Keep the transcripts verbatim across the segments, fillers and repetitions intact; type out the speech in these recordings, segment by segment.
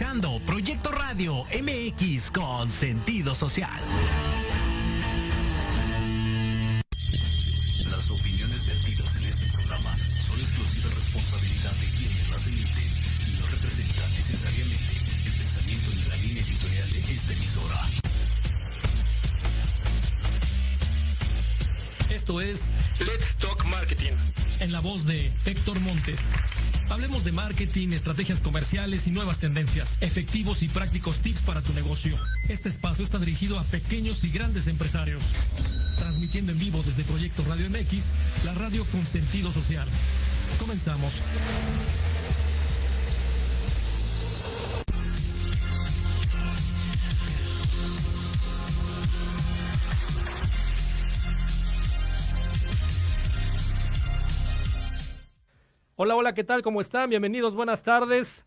escuchando Proyecto Radio M X con sentido social. Las opiniones vertidas en este programa son exclusiva responsabilidad de quienes las emiten y no representan necesariamente el pensamiento ni la línea editorial de esta emisora. Esto es Let's Talk Marketing, en la voz de Héctor Montes. Hablemos de marketing, estrategias comerciales y nuevas tendencias, efectivos y prácticos tips para tu negocio. Este espacio está dirigido a pequeños y grandes empresarios. Transmitiendo en vivo desde Proyecto Radio M X, la radio con sentido social. Comenzamos. Hola, hola, ¿qué tal? ¿Cómo están? Bienvenidos, buenas tardes.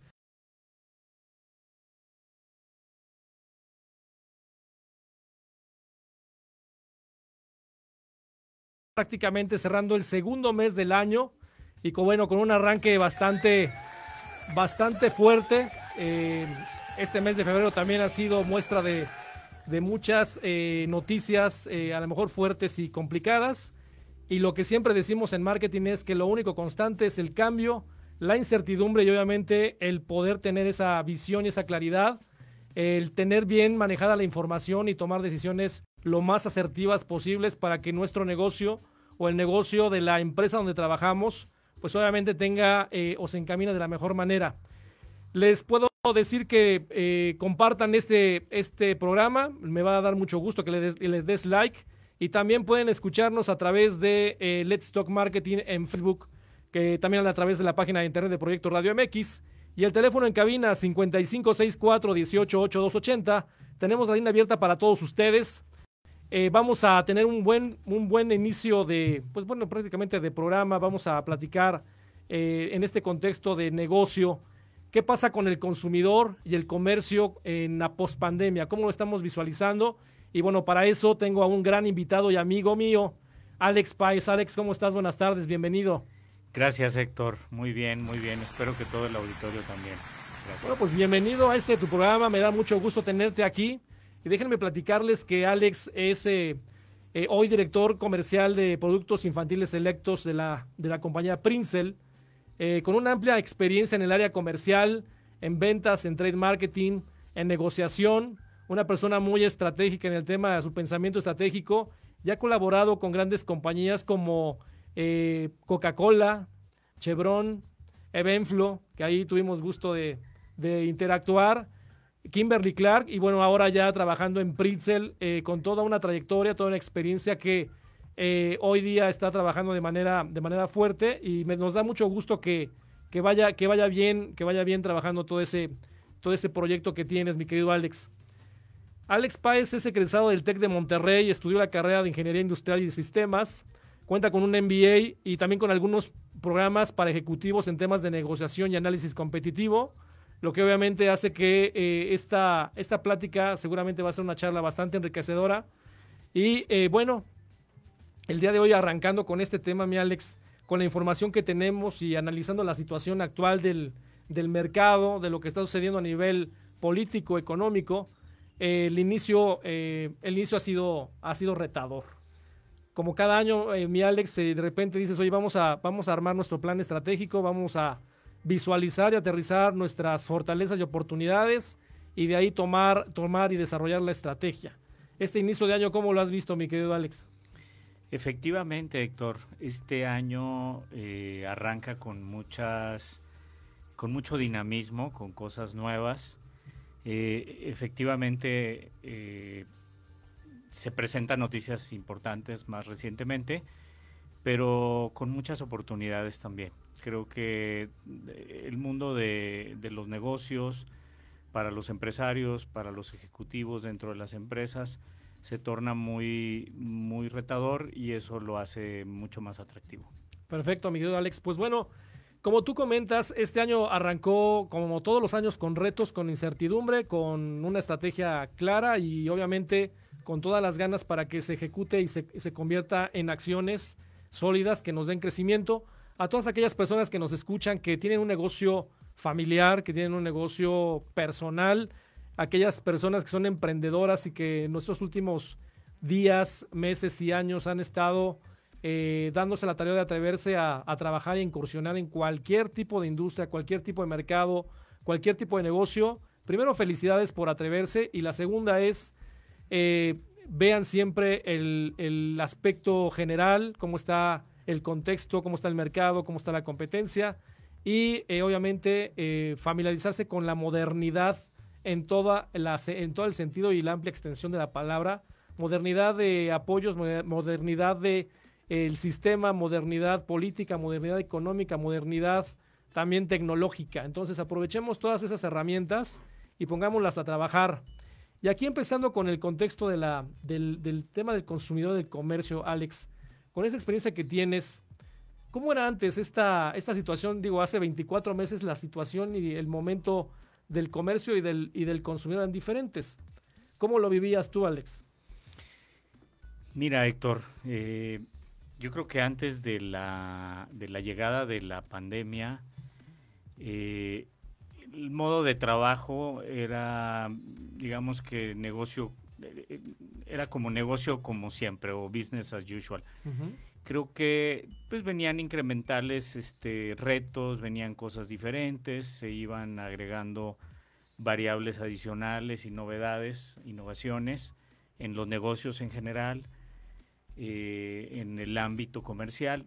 Prácticamente cerrando el segundo mes del año y con, bueno, con un arranque bastante, bastante fuerte. Eh, este mes de febrero también ha sido muestra de, de muchas eh, noticias, eh, a lo mejor fuertes y complicadas. Y lo que siempre decimos en marketing es que lo único constante es el cambio, la incertidumbre y obviamente el poder tener esa visión y esa claridad, el tener bien manejada la información y tomar decisiones lo más asertivas posibles para que nuestro negocio o el negocio de la empresa donde trabajamos, pues obviamente tenga eh, o se encamine de la mejor manera. Les puedo decir que eh, compartan este, este programa, me va a dar mucho gusto que les, les des like. Y también pueden escucharnos a través de eh, Let's Talk Marketing en Facebook, que también a través de la página de internet de Proyecto Radio M X. Y el teléfono en cabina cincuenta y cinco sesenta y cuatro dieciocho ochenta y dos ochenta. Tenemos la línea abierta para todos ustedes. Eh, vamos a tener un buen, un buen inicio de, pues bueno, prácticamente de programa. Vamos a platicar eh, en este contexto de negocio. ¿Qué pasa con el consumidor y el comercio en la pospandemia? ¿Cómo lo estamos visualizando? Y bueno, para eso tengo a un gran invitado y amigo mío, Alex Páez. Alex, ¿cómo estás? Buenas tardes, bienvenido. Gracias, Héctor. Muy bien, muy bien. Espero que todo el auditorio también. Gracias. Bueno, pues bienvenido a este tu programa. Me da mucho gusto tenerte aquí. Y déjenme platicarles que Alex es eh, eh, hoy director comercial de productos infantiles selectos de la, de la compañía Princel, eh, con una amplia experiencia en el área comercial, en ventas, en trade marketing, en negociación. Una persona muy estratégica en el tema de su pensamiento estratégico. Ya ha colaborado con grandes compañías como eh, Coca-Cola, Chevron, Evenflo, que ahí tuvimos gusto de, de interactuar, Kimberly-Clark, y bueno, ahora ya trabajando en Princel eh, con toda una trayectoria, toda una experiencia que eh, hoy día está trabajando de manera, de manera fuerte y me, nos da mucho gusto que, que, vaya, que vaya bien, que vaya bien trabajando todo ese, todo ese proyecto que tienes, mi querido Alex. Alex Páez es egresado del TEC de Monterrey, estudió la carrera de Ingeniería Industrial y de Sistemas, cuenta con un M B A y también con algunos programas para ejecutivos en temas de negociación y análisis competitivo, lo que obviamente hace que eh, esta, esta plática seguramente va a ser una charla bastante enriquecedora. Y eh, bueno, el día de hoy arrancando con este tema, mi Alex, con la información que tenemos y analizando la situación actual del, del mercado, de lo que está sucediendo a nivel político, económico, Eh, el inicio eh, el inicio ha sido ha sido retador. Como cada año, eh, mi Alex, eh, de repente dices, oye, vamos a, vamos a armar nuestro plan estratégico, vamos a visualizar y aterrizar nuestras fortalezas y oportunidades y de ahí tomar, tomar y desarrollar la estrategia. Este inicio de año, ¿cómo lo has visto, mi querido Alex? Efectivamente, Héctor, este año eh, arranca con muchas, con mucho dinamismo, con cosas nuevas. Eh, efectivamente, eh, se presentan noticias importantes más recientemente, pero con muchas oportunidades también. Creo que el mundo de, de los negocios, para los empresarios, para los ejecutivos dentro de las empresas, se torna muy, muy retador y eso lo hace mucho más atractivo. Perfecto, mi querido Alex. Pues bueno, como tú comentas, este año arrancó, como todos los años, con retos, con incertidumbre, con una estrategia clara y obviamente con todas las ganas para que se ejecute y se, se convierta en acciones sólidas que nos den crecimiento. A todas aquellas personas que nos escuchan, que tienen un negocio familiar, que tienen un negocio personal, aquellas personas que son emprendedoras y que en nuestros últimos días, meses y años han estado eh, dándose la tarea de atreverse a, a trabajar e incursionar en cualquier tipo de industria, cualquier tipo de mercado, cualquier tipo de negocio. Primero, felicidades por atreverse, y la segunda es, eh, vean siempre el, el aspecto general, cómo está el contexto, cómo está el mercado, cómo está la competencia, y eh, obviamente eh, familiarizarse con la modernidad en, toda la, en todo el sentido y la amplia extensión de la palabra, modernidad de apoyos, modernidad de eh, el sistema, modernidad política, modernidad económica, modernidad también tecnológica. Entonces aprovechemos todas esas herramientas y pongámoslas a trabajar. Y aquí empezando con el contexto de la, del, del tema del consumidor, del comercio, Alex, con esa experiencia que tienes, ¿cómo era antes esta, esta situación? Digo, hace veinticuatro meses la situación y el momento del comercio y del, y del consumidor eran diferentes. ¿Cómo lo vivías tú, Alex? Mira, Héctor, eh, yo creo que antes de la, de la llegada de la pandemia, eh, el modo de trabajo era, digamos que negocio, era como negocio como siempre, o business as usual. Uh-huh. Creo que pues venían incrementales este, retos, venían cosas diferentes, se iban agregando variables adicionales y novedades, innovaciones en los negocios en general, eh, en el ámbito comercial,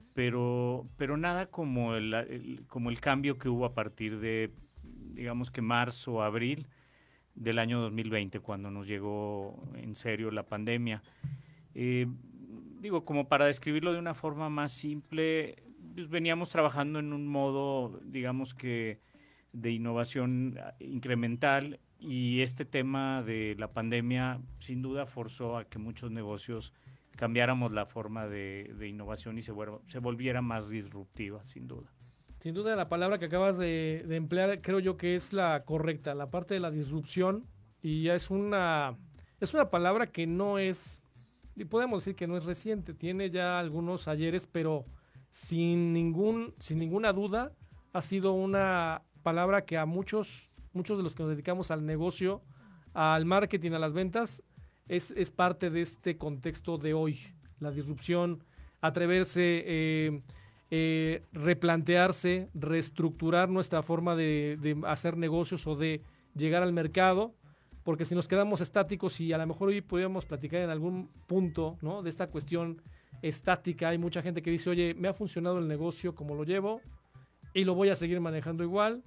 pero, pero nada como el, el, como el cambio que hubo a partir de, digamos que marzo, abril del año dos mil veinte, cuando nos llegó en serio la pandemia. Eh, digo, como para describirlo de una forma más simple, pues veníamos trabajando en un modo, digamos que, de innovación incremental, y este tema de la pandemia sin duda forzó a que muchos negocios cambiáramos la forma de, de innovación y se, vuelva, se volviera más disruptiva, sin duda. Sin duda la palabra que acabas de, de emplear creo yo que es la correcta, la parte de la disrupción, y ya es una, es una palabra que no es, y podemos decir que no es reciente, tiene ya algunos ayeres, pero sin, ningún, sin ninguna duda ha sido una palabra que a muchos, muchos de los que nos dedicamos al negocio, al marketing, a las ventas, es, es parte de este contexto de hoy. La disrupción, atreverse, eh, eh, replantearse, reestructurar nuestra forma de, de hacer negocios o de llegar al mercado, porque si nos quedamos estáticos, y a lo mejor hoy podríamos platicar en algún punto, ¿no?, de esta cuestión estática, hay mucha gente que dice, oye, me ha funcionado el negocio como lo llevo y lo voy a seguir manejando igual,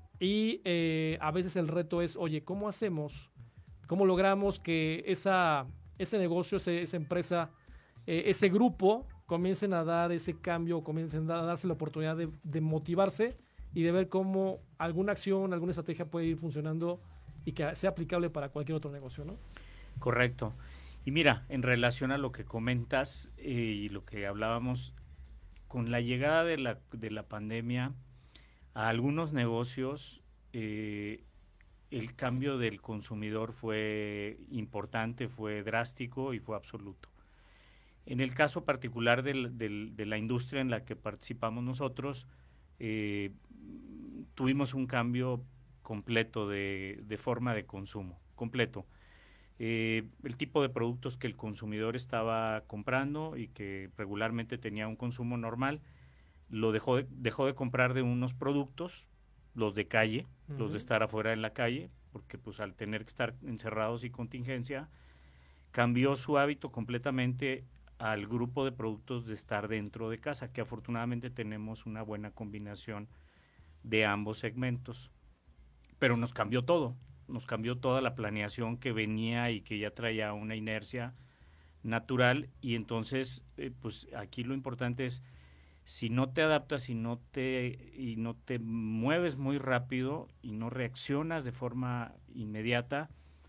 y eh, a veces el reto es, oye, ¿cómo hacemos? ¿Cómo logramos que esa, ese negocio, ese, esa empresa, eh, ese grupo comiencen a dar ese cambio, comiencen a darse la oportunidad de, de motivarse y de ver cómo alguna acción, alguna estrategia puede ir funcionando y que sea aplicable para cualquier otro negocio, ¿no? Correcto. Y mira, en relación a lo que comentas eh, y lo que hablábamos, con la llegada de la, de la pandemia, a algunos negocios eh, el cambio del consumidor fue importante, fue drástico y fue absoluto. En el caso particular del, del, de la industria en la que participamos nosotros, eh, tuvimos un cambio completo de, de forma de consumo, completo. Eh, el tipo de productos que el consumidor estaba comprando y que regularmente tenía un consumo normal, lo dejó de, dejó de comprar de unos productos, los de calle, uh-huh. los de estar afuera en la calle, porque pues al tener que estar encerrados y contingencia, cambió su hábito completamente al grupo de productos de estar dentro de casa, que afortunadamente tenemos una buena combinación de ambos segmentos. Pero nos cambió todo, nos cambió toda la planeación que venía y que ya traía una inercia natural, y entonces eh, pues aquí lo importante es, si no te adaptas y no te, y no te mueves muy rápido y no reaccionas de forma inmediata,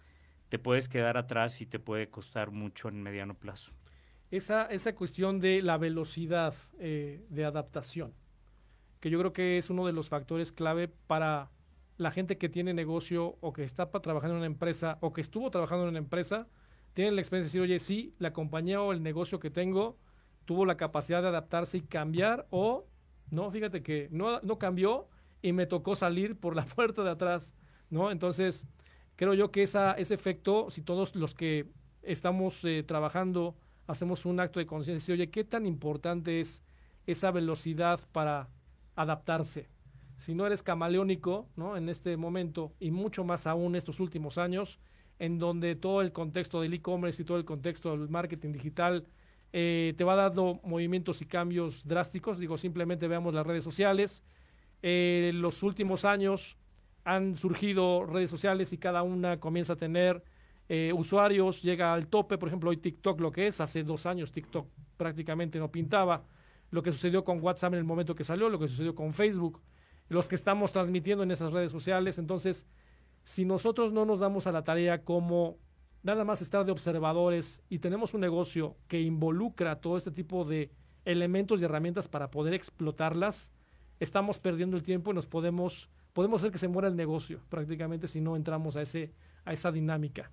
te puedes quedar atrás y te puede costar mucho en mediano plazo. Esa, esa cuestión de la velocidad eh, de adaptación, que yo creo que es uno de los factores clave para la gente que tiene negocio o que está trabajando en una empresa o que estuvo trabajando en una empresa, tiene la experiencia de decir, oye, sí, la compañía o el negocio que tengo tuvo la capacidad de adaptarse y cambiar, o no, fíjate que no, no cambió y me tocó salir por la puerta de atrás, ¿no? Entonces, creo yo que esa, ese efecto, si todos los que estamos eh, trabajando hacemos un acto de conciencia, oye, ¿qué tan importante es esa velocidad para adaptarse? Si no eres camaleónico, ¿no? En este momento, y mucho más aún estos últimos años, en donde todo el contexto del e-commerce y todo el contexto del marketing digital eh, te va dando movimientos y cambios drásticos. Digo, simplemente veamos las redes sociales. Eh, los últimos años han surgido redes sociales y cada una comienza a tener eh, usuarios, llega al tope. Por ejemplo, hoy TikTok lo que es, hace dos años TikTok prácticamente no pintaba. Lo que sucedió con WhatsApp en el momento que salió, lo que sucedió con Facebook, los que estamos transmitiendo en esas redes sociales. Entonces, si nosotros no nos damos a la tarea como nada más estar de observadores y tenemos un negocio que involucra todo este tipo de elementos y herramientas para poder explotarlas, estamos perdiendo el tiempo y nos podemos, podemos hacer que se muera el negocio prácticamente si no entramos a, ese, a esa dinámica.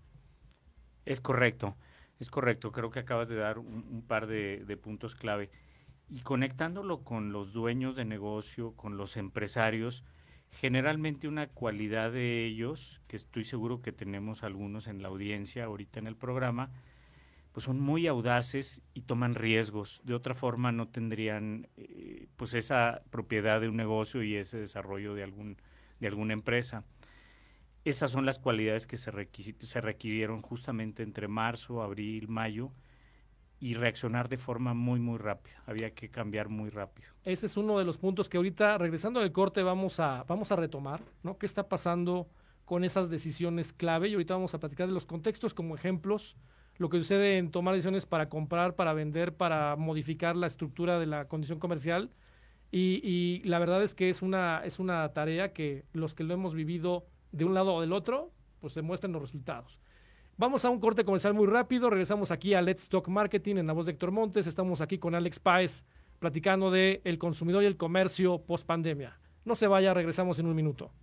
Es correcto, es correcto. Creo que acabas de dar un, un par de, de puntos clave. Y conectándolo con los dueños de negocio, con los empresarios, generalmente una cualidad de ellos, que estoy seguro que tenemos algunos en la audiencia ahorita en el programa, pues son muy audaces y toman riesgos. De otra forma no tendrían eh, pues esa propiedad de un negocio y ese desarrollo de, algún, de alguna empresa. Esas son las cualidades que se, requis- se requirieron justamente entre marzo, abril, mayo, y reaccionar de forma muy, muy rápida. Había que cambiar muy rápido. Ese es uno de los puntos que ahorita, regresando del corte, vamos a, vamos a retomar, ¿no? ¿Qué está pasando con esas decisiones clave? Y ahorita vamos a platicar de los contextos como ejemplos, lo que sucede en tomar decisiones para comprar, para vender, para modificar la estructura de la condición comercial. Y, y la verdad es que es una, es una tarea que los que lo hemos vivido de un lado o del otro, pues se muestran los resultados. Vamos a un corte comercial muy rápido, regresamos aquí a Let's Talk Marketing en la voz de Héctor Montes, estamos aquí con Alex Páez platicando de el consumidor y el comercio post pandemia. No se vaya, regresamos en un minuto.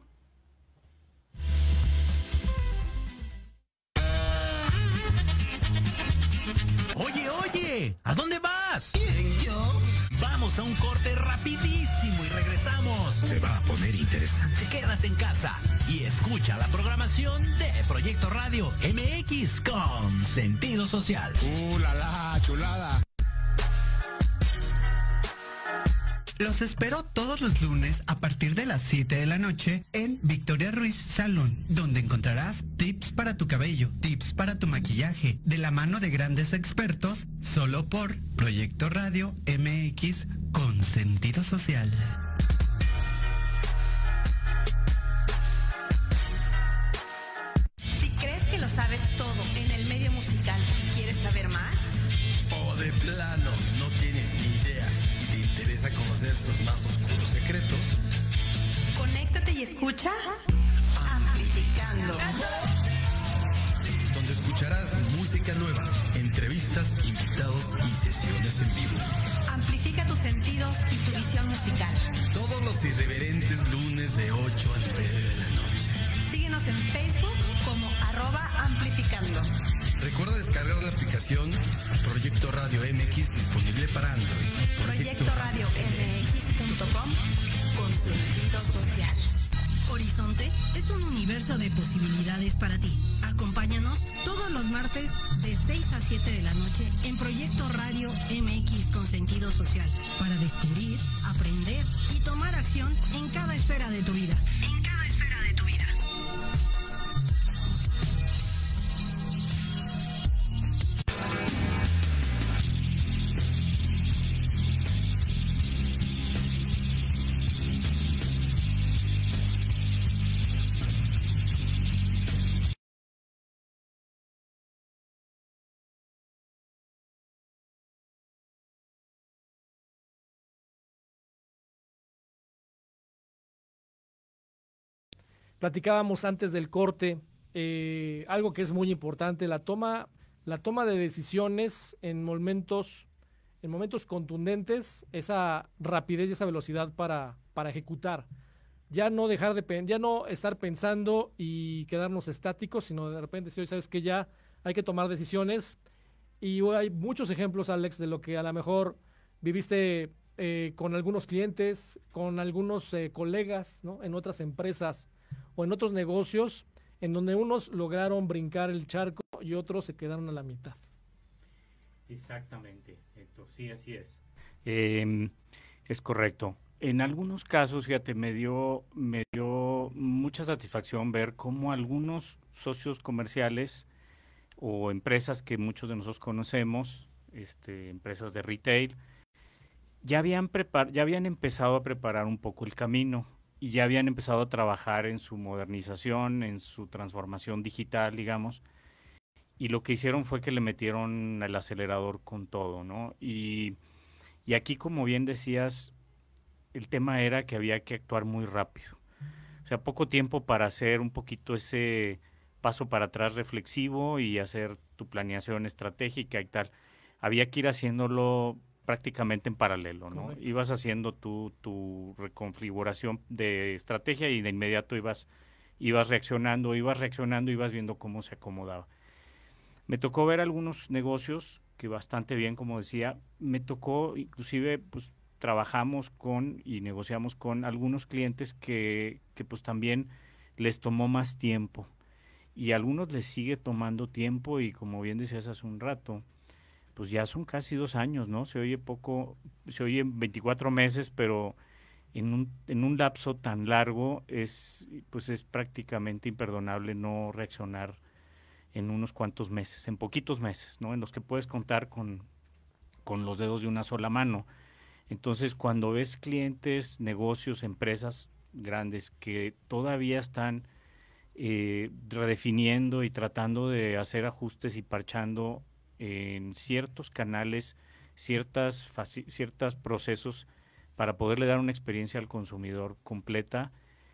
Oye, oye, ¿a dónde vas? ¿Quién, yo? Vamos a un corte rapidísimo y regresamos. Se va a poner interesante. Quédate en casa y escucha la programación de Proyecto Radio M X con sentido social. ¡Uh, la, la chulada! Los espero todos los lunes a partir de las siete de la noche en Victoria Ruiz Salón, donde encontrarás tips para tu cabello, tips para tu maquillaje, de la mano de grandes expertos, solo por Proyecto Radio M X con sentido social. Si crees que lo sabes todo en el medio musical y quieres saber más, O de plano, no tienes ni idea y te interesa conocer sus más oscuros secretos, conéctate y escucha Amplificando, donde escucharás música nueva, entrevistas, invitados y sesiones en vivo. Amplifica tus sentidos y tu visión musical. Todos los irreverentes lunes de ocho a nueve de la noche. Síguenos en Facebook como arroba amplificando. Recuerda descargar la aplicación Proyecto Radio M X disponible para Android. Proyecto Radio M X punto com con sentido social. Horizonte es un universo de posibilidades para ti. Acompáñanos todos los martes de seis a siete de la noche en Proyecto Radio M X con sentido social para descubrir, aprender y tomar acción en cada esfera de tu vida. En cada esfera de tu vida. Platicábamos antes del corte, eh, algo que es muy importante, la toma, la toma de decisiones en momentos, en momentos contundentes, esa rapidez y esa velocidad para, para ejecutar. Ya no dejar de ya no estar pensando y quedarnos estáticos, sino de repente, si hoy sabes que ya hay que tomar decisiones. Y hay muchos ejemplos, Alex, de lo que a lo mejor viviste eh, con algunos clientes, con algunos eh, colegas, ¿no? En otras empresas o en otros negocios, en donde unos lograron brincar el charco y otros se quedaron a la mitad. Exactamente, Héctor, sí, así es. Eh, es correcto. En algunos casos, fíjate, me dio, me dio mucha satisfacción ver cómo algunos socios comerciales o empresas que muchos de nosotros conocemos, este, empresas de retail, ya habían, prepar ya habían empezado a preparar un poco el camino y ya habían empezado a trabajar en su modernización, en su transformación digital, digamos, y lo que hicieron fue que le metieron el acelerador con todo, ¿no? Y, y aquí, como bien decías, el tema era que había que actuar muy rápido. O sea, poco tiempo para hacer un poquito ese paso para atrás reflexivo y hacer tu planeación estratégica y tal. Había que ir haciéndolo prácticamente en paralelo, ¿no? Correcto. Ibas haciendo tu, tu reconfiguración de estrategia y de inmediato ibas, ibas reaccionando, ibas reaccionando, ibas viendo cómo se acomodaba. Me tocó ver algunos negocios que bastante bien, como decía, me tocó inclusive, pues, trabajamos con y negociamos con algunos clientes que, que pues también les tomó más tiempo y a algunos les sigue tomando tiempo y como bien decías hace un rato, pues ya son casi dos años, ¿no? Se oye poco, se oye veinticuatro meses, pero en un, en un lapso tan largo es, pues es prácticamente imperdonable no reaccionar en unos cuantos meses, en poquitos meses, ¿no? En los que puedes contar con, con los dedos de una sola mano. Entonces, cuando ves clientes, negocios, empresas grandes que todavía están eh, redefiniendo y tratando de hacer ajustes y parchando en ciertos canales, ciertas ciertos procesos para poderle dar una experiencia al consumidor completa,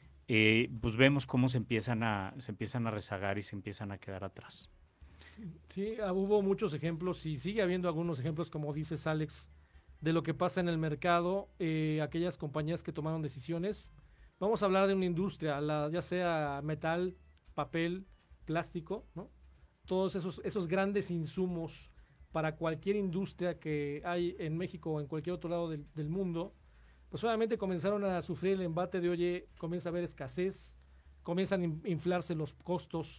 eh, pues vemos cómo se empiezan a se empiezan a rezagar y se empiezan a quedar atrás. Sí, sí, hubo muchos ejemplos y sigue habiendo algunos ejemplos, como dices, Alex, de lo que pasa en el mercado, eh, aquellas compañías que tomaron decisiones. Vamos a hablar de una industria, la, ya sea metal, papel, plástico, ¿no? Todos esos, esos grandes insumos para cualquier industria que hay en México o en cualquier otro lado del, del mundo, pues obviamente comenzaron a sufrir el embate de, oye, comienza a haber escasez, comienzan a inflarse los costos,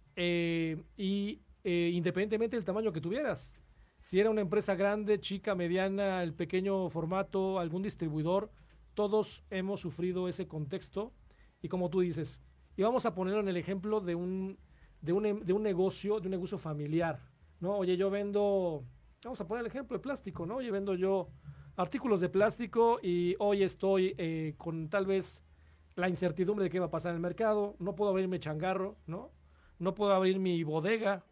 eh, y eh, independientemente del tamaño que tuvieras. Si era una empresa grande, chica, mediana, el pequeño formato, algún distribuidor, todos hemos sufrido ese contexto. Y como tú dices, y vamos a ponerlo en el ejemplo de un, de un, de un negocio, de un negocio familiar, ¿no? Oye, yo vendo, vamos a poner el ejemplo de plástico, ¿no? Oye, vendo yo artículos de plástico y hoy estoy eh, con tal vez la incertidumbre de qué va a pasar en el mercado, no puedo abrir mi changarro, ¿no? No puedo abrir mi bodega.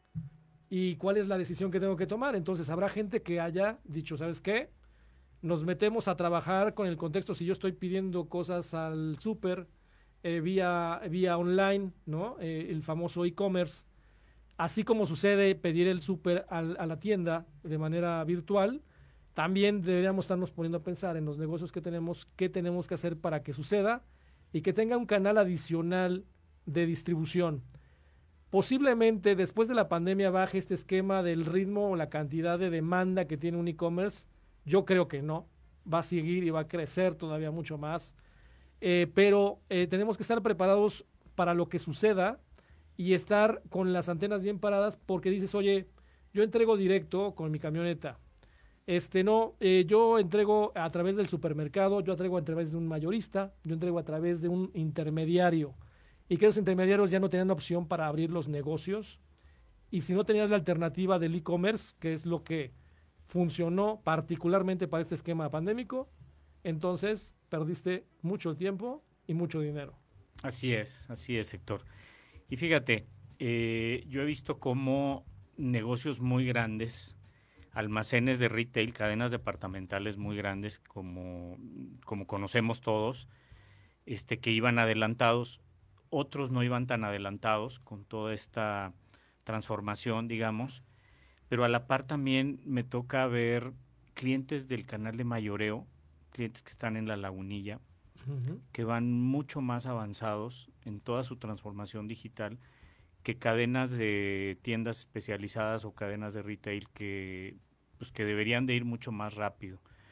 ¿Y cuál es la decisión que tengo que tomar? Entonces habrá gente que haya dicho, ¿sabes qué? Nos metemos a trabajar con el contexto. Si yo estoy pidiendo cosas al súper eh, vía, vía online, ¿no? Eh, el famoso e-commerce, así como sucede pedir el súper a la tienda de manera virtual, también deberíamos estarnos poniendo a pensar en los negocios que tenemos, qué tenemos que hacer para que suceda y que tenga un canal adicional de distribución. Posiblemente después de la pandemia baje este esquema del ritmo o la cantidad de demanda que tiene un e-commerce. Yo creo que no, va a seguir y va a crecer todavía mucho más, eh, pero eh, tenemos que estar preparados para lo que suceda y estar con las antenas bien paradas, porque dices, oye, yo entrego directo con mi camioneta, este no, eh, yo entrego a través del supermercado, yo entrego a través de un mayorista, yo entrego a través de un intermediario. Y que los intermediarios ya no tenían opción para abrir los negocios. Y si no tenías la alternativa del e-commerce, que es lo que funcionó particularmente para este esquema pandémico, entonces perdiste mucho tiempo y mucho dinero. Así es, así es, Héctor. Y fíjate, eh, yo he visto cómo negocios muy grandes, almacenes de retail, cadenas departamentales muy grandes, como, como conocemos todos, este, que iban adelantados, otros no iban tan adelantados con toda esta transformación, digamos, pero a la par también me toca ver clientes del canal de mayoreo, clientes que están en la Lagunilla, uh-huh. que van mucho más avanzados en toda su transformación digital que cadenas de tiendas especializadas o cadenas de retail que, pues, que deberían de ir mucho más rápido.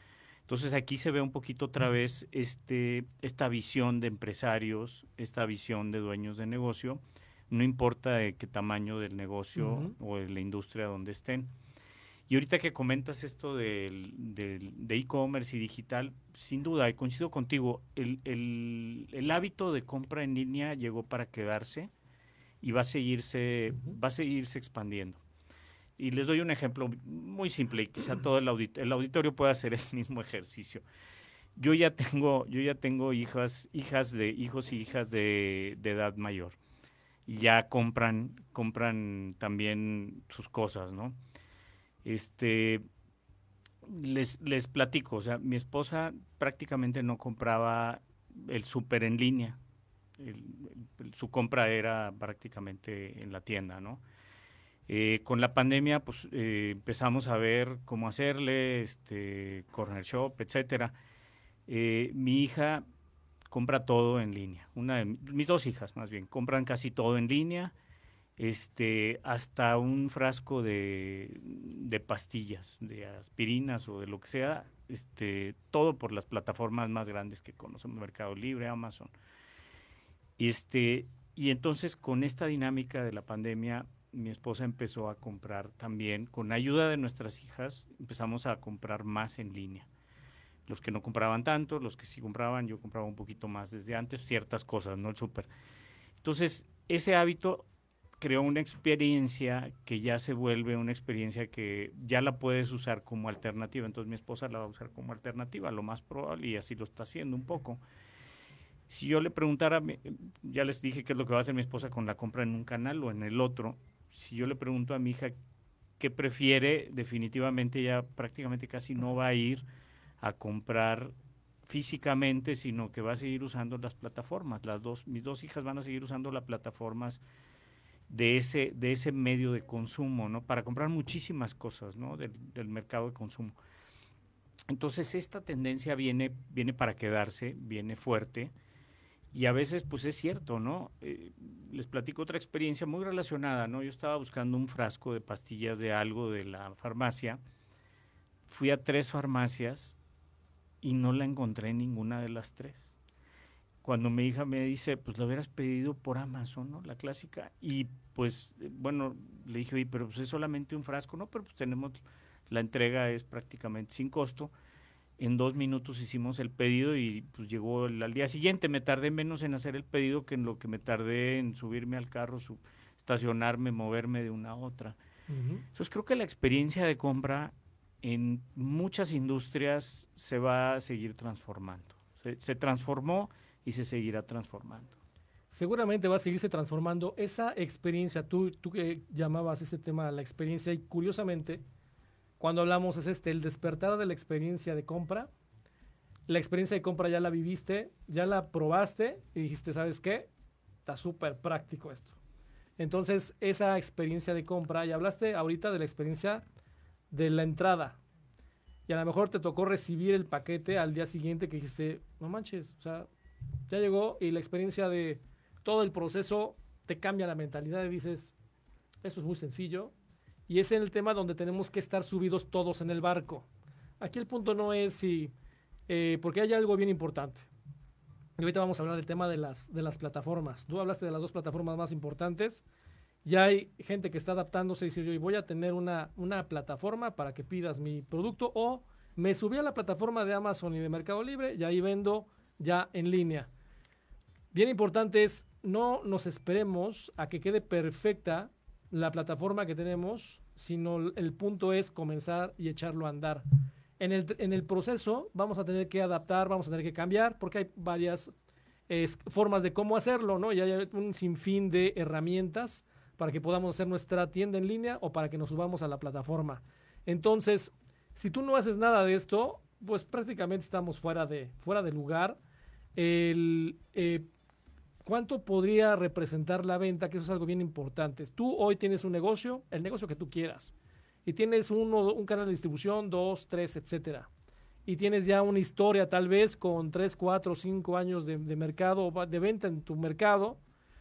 Entonces aquí se ve un poquito otra vez este, esta visión de empresarios, esta visión de dueños de negocio, no importa de qué tamaño del negocio uh-huh. o de la industria donde estén. Y ahorita que comentas esto del, del, de e-commerce y digital, sin duda, y coincido contigo, el, el, el hábito de compra en línea llegó para quedarse y va a seguirse, uh-huh. va a seguirse expandiendo. Y les doy un ejemplo muy simple y quizá todo el, audit el auditorio pueda hacer el mismo ejercicio. Yo ya tengo, yo ya tengo hijas, hijas de hijos y hijas de, de edad mayor. Y ya compran, compran también sus cosas, ¿no? Este, les, les platico, o sea, mi esposa prácticamente no compraba el súper en línea. El, el, su compra era prácticamente en la tienda, ¿no? Eh, con la pandemia, pues eh, empezamos a ver cómo hacerle, este, Corner Shop, etcétera. Eh, mi hija compra todo en línea. Una de mis dos hijas, más bien, compran casi todo en línea, este, hasta un frasco de, de pastillas, de aspirinas o de lo que sea, este, todo por las plataformas más grandes que conocemos, Mercado Libre, Amazon. Este, y entonces, con esta dinámica de la pandemia, mi esposa empezó a comprar también, con ayuda de nuestras hijas, empezamos a comprar más en línea. Los que no compraban tanto, los que sí compraban, yo compraba un poquito más desde antes, ciertas cosas, no el súper. Entonces, ese hábito creó una experiencia que ya se vuelve una experiencia que ya la puedes usar como alternativa. Entonces, mi esposa la va a usar como alternativa, lo más probable, y así lo está haciendo un poco. Si yo le preguntara, ya les dije qué es lo que va a hacer mi esposa con la compra en un canal o en el otro. Si yo le pregunto a mi hija qué prefiere, definitivamente ella prácticamente casi no va a ir a comprar físicamente, sino que va a seguir usando las plataformas. Las dos, mis dos hijas van a seguir usando las plataformas de ese, de ese medio de consumo, ¿no? Para comprar muchísimas cosas, ¿no? Del, del mercado de consumo. Entonces, esta tendencia viene, viene para quedarse, viene fuerte. Y a veces, pues es cierto, ¿no? Eh, les platico otra experiencia muy relacionada, ¿no? Yo estaba buscando un frasco de pastillas de algo de la farmacia. Fui a tres farmacias y no la encontré en ninguna de las tres. Cuando mi hija me dice, pues lo hubieras pedido por Amazon, ¿no? La clásica. Y pues, bueno, le dije, oye, pero pues es solamente un frasco. No, pero pues tenemos, la entrega es prácticamente sin costo. En dos minutos hicimos el pedido y pues llegó el, al día siguiente. Me tardé menos en hacer el pedido que en lo que me tardé en subirme al carro, su, estacionarme, moverme de una a otra. Uh-huh. Entonces creo que la experiencia de compra en muchas industrias se va a seguir transformando. Se, se transformó y se seguirá transformando. Seguramente va a seguirse transformando esa experiencia. Tú, tú que llamabas ese tema la experiencia, y curiosamente, cuando hablamos es este, el despertar de la experiencia de compra. La experiencia de compra ya la viviste, ya la probaste y dijiste, ¿sabes qué? Está súper práctico esto. Entonces, esa experiencia de compra, y hablaste ahorita de la experiencia de la entrada. Y a lo mejor te tocó recibir el paquete al día siguiente que dijiste, no manches, o sea, ya llegó, y la experiencia de todo el proceso te cambia la mentalidad y dices, eso es muy sencillo. Y es en el tema donde tenemos que estar subidos todos en el barco. Aquí el punto no es si, eh, porque hay algo bien importante. Y ahorita vamos a hablar del tema de las, de las plataformas. Tú hablaste de las dos plataformas más importantes. Ya hay gente que está adaptándose y dice, yo voy a tener una, una plataforma para que pidas mi producto, o me subí a la plataforma de Amazon y de Mercado Libre y ahí vendo ya en línea. Bien importante es, no nos esperemos a que quede perfecta la plataforma que tenemos, sino el punto es comenzar y echarlo a andar. En el, en el proceso vamos a tener que adaptar, vamos a tener que cambiar, porque hay varias eh, formas de cómo hacerlo, ¿no? Y hay un sinfín de herramientas para que podamos hacer nuestra tienda en línea o para que nos subamos a la plataforma. Entonces, si tú no haces nada de esto, pues prácticamente estamos fuera de, fuera de lugar. El... Eh, ¿Cuánto podría representar la venta? Que eso es algo bien importante. Tú hoy tienes un negocio, el negocio que tú quieras, y tienes uno, un canal de distribución, dos, tres, etcétera. Y tienes ya una historia tal vez con tres, cuatro, cinco años de, de mercado, de venta en tu mercado.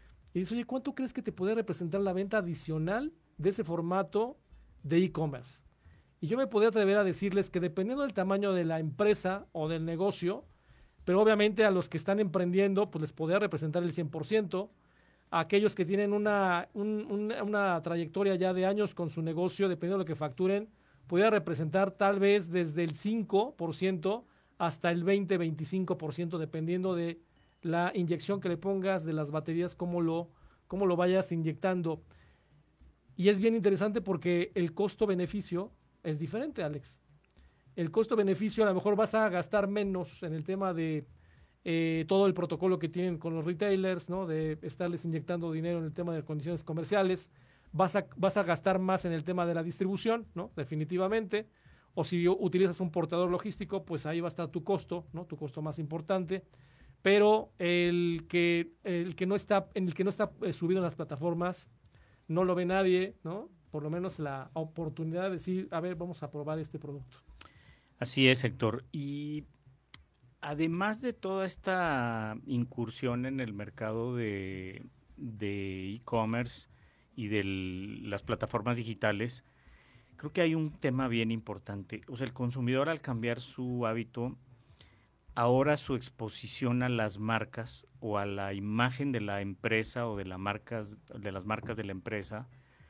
Y dices, oye, ¿cuánto crees que te puede representar la venta adicional de ese formato de e-commerce? Y yo me podría atrever a decirles que dependiendo del tamaño de la empresa o del negocio, pero obviamente a los que están emprendiendo, pues les podría representar el cien por ciento. A aquellos que tienen una, un, una, una trayectoria ya de años con su negocio, dependiendo de lo que facturen, podría representar tal vez desde el cinco por ciento hasta el veinte, veinticinco por ciento, dependiendo de la inyección que le pongas, de las baterías, cómo lo, cómo lo vayas inyectando. Y es bien interesante porque el costo-beneficio es diferente, Alex. El costo-beneficio, a lo mejor vas a gastar menos en el tema de eh, todo el protocolo que tienen con los retailers, ¿no? De estarles inyectando dinero en el tema de condiciones comerciales. Vas a, vas a gastar más en el tema de la distribución, ¿no? Definitivamente. O si utilizas un portador logístico, pues ahí va a estar tu costo, ¿no? Tu costo más importante. Pero el que, el que no está, en el que no está eh, subido en las plataformas, no lo ve nadie, ¿no? Por lo menos la oportunidad de decir, a ver, vamos a probar este producto. Así es, Héctor. Y además de toda esta incursión en el mercado de de e-commerce y de las plataformas digitales, creo que hay un tema bien importante. O sea, el consumidor, al cambiar su hábito, ahora su exposición a las marcas o a la imagen de la empresa o de, la marcas, de las marcas de la empresa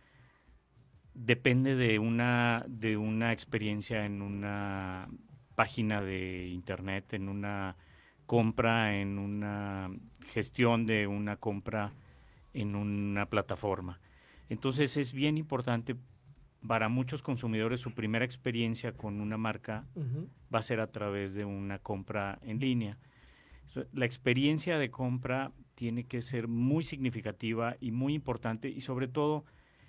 depende de una, de una experiencia en una página de internet, en una compra, en una gestión de una compra en una plataforma. Entonces es bien importante para muchos consumidores, su primera experiencia con una marca uh-huh. va a ser a través de una compra en línea. La experiencia de compra tiene que ser muy significativa y muy importante, y sobre todo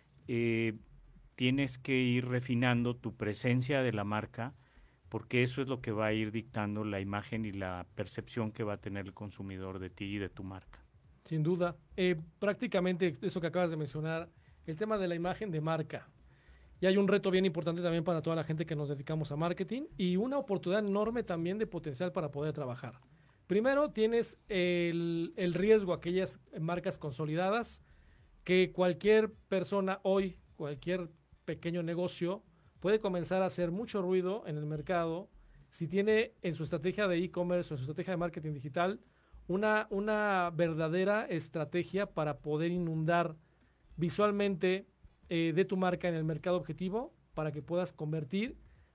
eh, tienes que ir refinando tu presencia de la marca, porque eso es lo que va a ir dictando la imagen y la percepción que va a tener el consumidor de ti y de tu marca. Sin duda. Eh, prácticamente eso que acabas de mencionar, el tema de la imagen de marca. Y hay un reto bien importante también para toda la gente que nos dedicamos a marketing y una oportunidad enorme también de potencial para poder trabajar. Primero tienes el, el riesgo, aquellas marcas consolidadas, que cualquier persona hoy, cualquier pequeño negocio, puede comenzar a hacer mucho ruido en el mercado si tiene en su estrategia de e-commerce o en su estrategia de marketing digital una, una verdadera estrategia para poder inundar visualmente eh, de tu marca en el mercado objetivo para que puedas convertir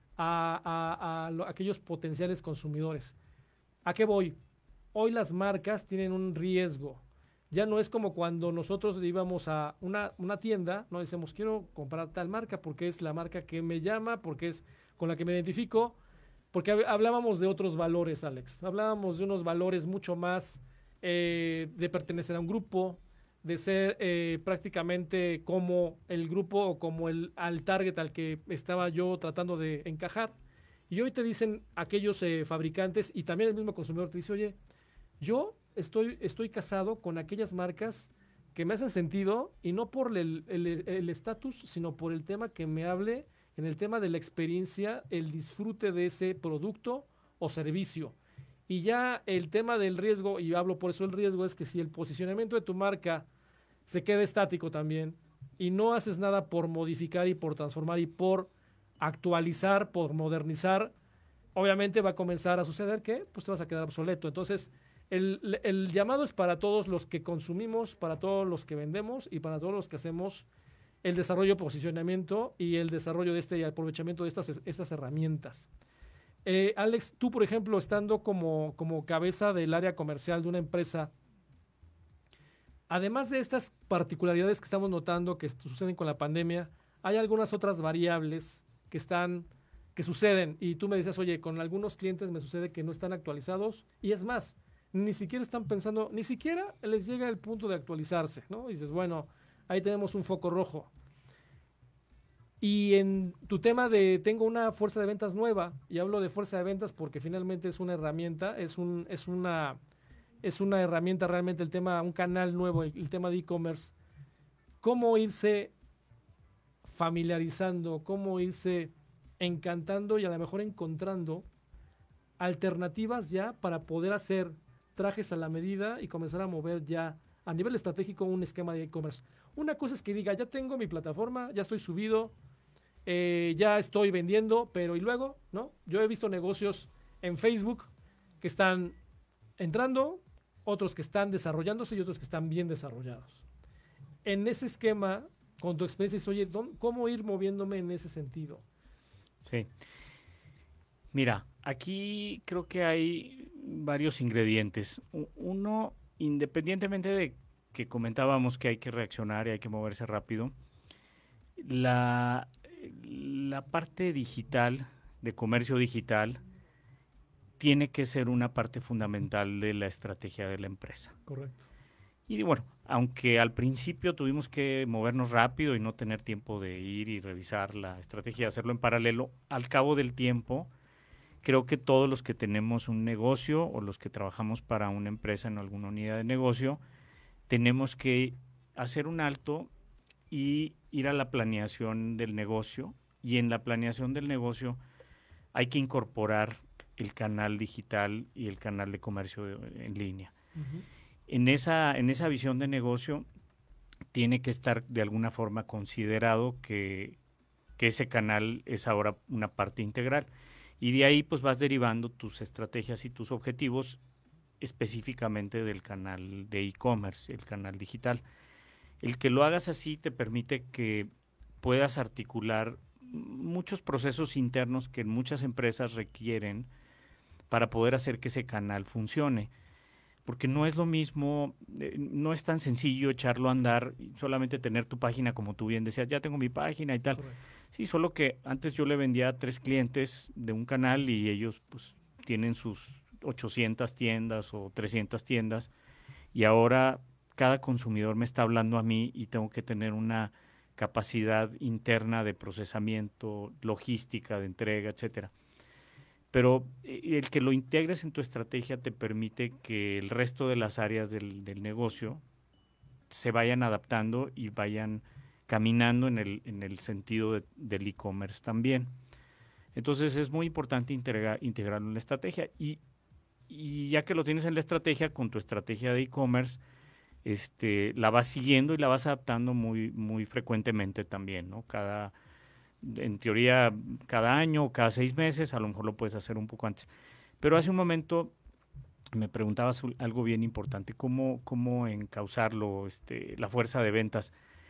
a, a, a, lo, a aquellos potenciales consumidores. ¿A qué voy? Hoy las marcas tienen un riesgo. Ya no es como cuando nosotros íbamos a una, una tienda, no decimos quiero comprar tal marca porque es la marca que me llama, porque es con la que me identifico, porque hablábamos de otros valores, Alex. Hablábamos de unos valores mucho más eh, de pertenecer a un grupo, de ser eh, prácticamente como el grupo o como el al target al que estaba yo tratando de encajar. Y hoy te dicen aquellos eh, fabricantes y también el mismo consumidor te dice, oye, yo estoy estoy casado con aquellas marcas que me hacen sentido y no por el estatus, sino por el tema que me hable, en el tema de la experiencia, el disfrute de ese producto o servicio. Y ya el tema del riesgo, y hablo por eso el riesgo, es que si el posicionamiento de tu marca se queda estático también y no haces nada por modificar y por transformar y por actualizar, por modernizar, obviamente va a comenzar a suceder que pues te vas a quedar obsoleto. Entonces, el, el llamado es para todos los que consumimos, para todos los que vendemos y para todos los que hacemos el desarrollo, posicionamiento y el desarrollo de este y aprovechamiento de estas, estas herramientas. Eh, Alex, tú, por ejemplo, estando como, como cabeza del área comercial de una empresa, además de estas particularidades que estamos notando que suceden con la pandemia, hay algunas otras variables que están, que suceden, y tú me decías, oye, con algunos clientes me sucede que no están actualizados, y es más, ni siquiera están pensando, ni siquiera les llega el punto de actualizarse, ¿no? Y dices, bueno, ahí tenemos un foco rojo. Y en tu tema de tengo una fuerza de ventas nueva, y hablo de fuerza de ventas porque finalmente es una herramienta, es un, es una, es una herramienta realmente el tema, un canal nuevo, el, el tema de e-commerce. ¿Cómo irse familiarizando, cómo irse encantando y a lo mejor encontrando alternativas ya para poder hacer trajes a la medida y comenzar a mover ya a nivel estratégico un esquema de e-commerce? Una cosa es que diga, ya tengo mi plataforma, ya estoy subido, eh, ya estoy vendiendo, pero ¿y luego? ¿No? Yo he visto negocios en Facebook que están entrando, otros que están desarrollándose y otros que están bien desarrollados. En ese esquema, con tu experiencia, dices, oye, ¿cómo ir moviéndome en ese sentido? Sí. Mira, aquí creo que hay varios ingredientes. Uno, independientemente de que comentábamos que hay que reaccionar y hay que moverse rápido, la, la parte digital, de comercio digital, tiene que ser una parte fundamental de la estrategia de la empresa. Correcto. Y bueno, aunque al principio tuvimos que movernos rápido y no tener tiempo de ir y revisar la estrategia, hacerlo en paralelo, al cabo del tiempo, creo que todos los que tenemos un negocio o los que trabajamos para una empresa en alguna unidad de negocio, tenemos que hacer un alto y ir a la planeación del negocio. Y en la planeación del negocio hay que incorporar el canal digital y el canal de comercio en línea. Uh-huh. En esa, en esa visión de negocio tiene que estar de alguna forma considerado que, que ese canal es ahora una parte integral. Y de ahí pues vas derivando tus estrategias y tus objetivos específicamente del canal de e-commerce, el canal digital. El que lo hagas así te permite que puedas articular muchos procesos internos que muchas empresas requieren para poder hacer que ese canal funcione. Porque no es lo mismo, eh, no es tan sencillo echarlo a andar y solamente tener tu página, como tú bien decías, ya tengo mi página y tal. Correcto. Sí, solo que antes yo le vendía a tres clientes de un canal y ellos pues tienen sus ochocientas tiendas o trescientas tiendas y ahora cada consumidor me está hablando a mí y tengo que tener una capacidad interna de procesamiento, logística, de entrega, etcétera. Pero el que lo integres en tu estrategia te permite que el resto de las áreas del, del negocio se vayan adaptando y vayan caminando en el, en el sentido de, del e-commerce también. Entonces es muy importante integra, integrarlo en la estrategia y, y ya que lo tienes en la estrategia, con tu estrategia de e-commerce, este, la vas siguiendo y la vas adaptando muy, muy frecuentemente también, ¿no? Cada... en teoría cada año o cada seis meses, a lo mejor lo puedes hacer un poco antes. Pero hace un momento me preguntabas algo bien importante, ¿cómo, cómo encauzarlo, este, la fuerza de ventas?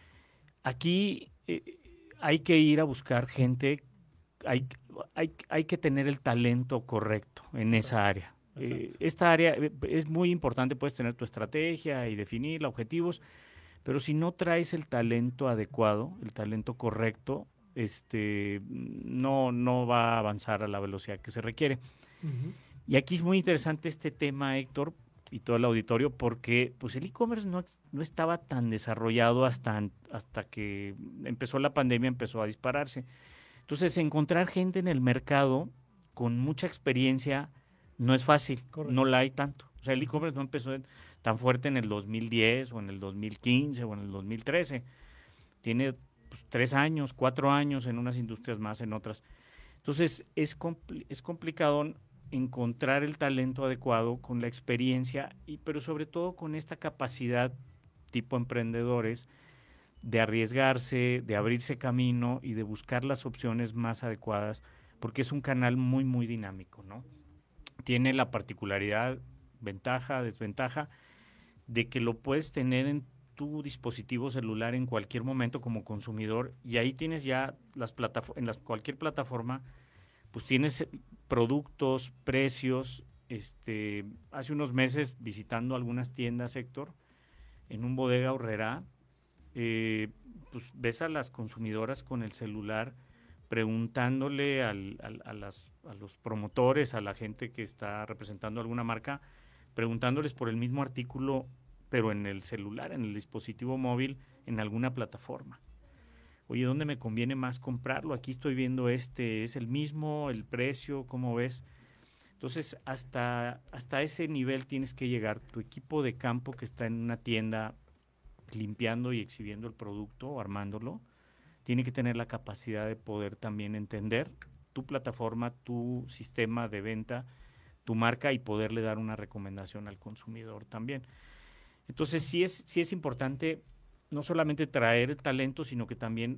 Aquí eh, hay que ir a buscar gente, hay, hay, hay que tener el talento correcto en esa área. Eh, esta área es muy importante, puedes tener tu estrategia y definir objetivos, pero si no traes el talento adecuado, el talento correcto, este, no, no va a avanzar a la velocidad que se requiere. Uh-huh. Y aquí es muy interesante este tema, Héctor, y todo el auditorio, porque pues el e-commerce no, no estaba tan desarrollado hasta, hasta que empezó la pandemia, empezó a dispararse. Entonces, encontrar gente en el mercado con mucha experiencia no es fácil. Correcto. No la hay tanto. O sea, el e-commerce no empezó tan fuerte en el dos mil diez o en el dos mil quince o en el dos mil trece. Tiene pues, tres años, cuatro años en unas industrias más, en otras. Entonces, es, compl- es complicado encontrar el talento adecuado con la experiencia, y, pero sobre todo con esta capacidad tipo emprendedores de arriesgarse, de abrirse camino y de buscar las opciones más adecuadas, porque es un canal muy, muy dinámico, ¿no? Tiene la particularidad, ventaja, desventaja, de que lo puedes tener en tu dispositivo celular en cualquier momento como consumidor, y ahí tienes ya las plataformas, en las, cualquier plataforma, pues tienes productos, precios. Este, hace unos meses visitando algunas tiendas, Héctor, en un Bodega Aurrerá, eh, pues ves a las consumidoras con el celular preguntándole al, al, a, las, a los promotores, a la gente que está representando alguna marca, preguntándoles por el mismo artículo, pero en el celular, en el dispositivo móvil, en alguna plataforma. Oye, ¿dónde me conviene más comprarlo? Aquí estoy viendo este, ¿es el mismo, el precio, cómo ves? Entonces, hasta, hasta ese nivel tienes que llegar. Tu equipo de campo que está en una tienda limpiando y exhibiendo el producto o armándolo, tiene que tener la capacidad de poder también entender tu plataforma, tu sistema de venta, tu marca, y poderle dar una recomendación al consumidor también. Entonces, sí es, sí es importante no solamente traer talento, sino que también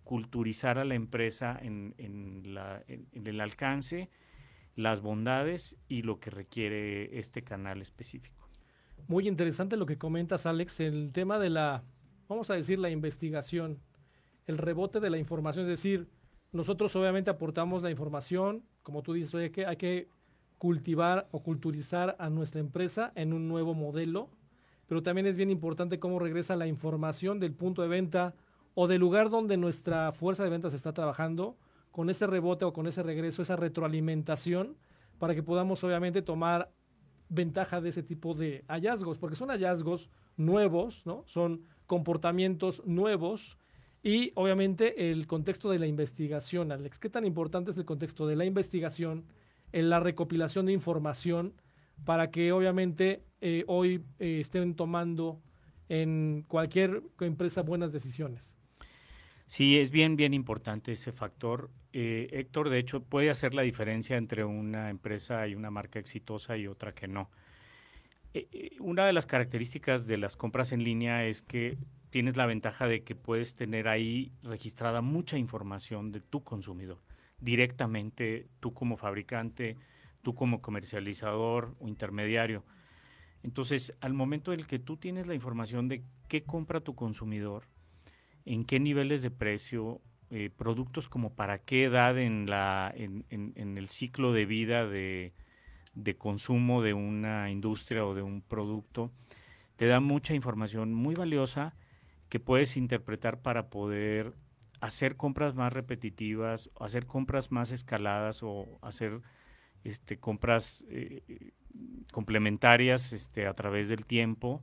culturizar a la empresa en, en, la, en, en el alcance, las bondades y lo que requiere este canal específico. Muy interesante lo que comentas, Alex, el tema de la, vamos a decir, la investigación, el rebote de la información, es decir, nosotros obviamente aportamos la información, como tú dices, oye, que hay que cultivar o culturizar a nuestra empresa en un nuevo modelo, pero también es bien importante cómo regresa la información del punto de venta o del lugar donde nuestra fuerza de ventas está trabajando, con ese rebote o con ese regreso, esa retroalimentación, para que podamos obviamente tomar ventaja de ese tipo de hallazgos, porque son hallazgos nuevos, ¿no? Son comportamientos nuevos y obviamente el contexto de la investigación, Alex. ¿Qué tan importante es el contexto de la investigación, en la recopilación de información, para que obviamente eh, hoy eh, estén tomando en cualquier empresa buenas decisiones? Sí, es bien, bien importante ese factor. Eh, Héctor, de hecho, puede hacer la diferencia entre una empresa y una marca exitosa y otra que no. Eh, eh, una de las características de las compras en línea es que tienes la ventaja de que puedes tener ahí registrada mucha información de tu consumidor, directamente tú como fabricante, tú como comercializador o intermediario. Entonces, al momento en el que tú tienes la información de qué compra tu consumidor, en qué niveles de precio, eh, productos como para qué edad en, la, en, en, en el ciclo de vida de, de consumo de una industria o de un producto, te da mucha información muy valiosa que puedes interpretar para poder hacer compras más repetitivas, hacer compras más escaladas o hacer este, compras eh, complementarias este, a través del tiempo.